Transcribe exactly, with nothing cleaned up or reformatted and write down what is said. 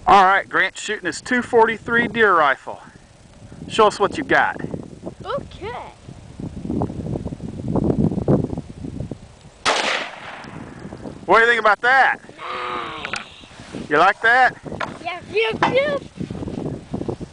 All right, Grant's shooting his two forty-three deer rifle. Show us what you got. Okay. What do you think about that? Nice. You like that? Yep, yep, yep.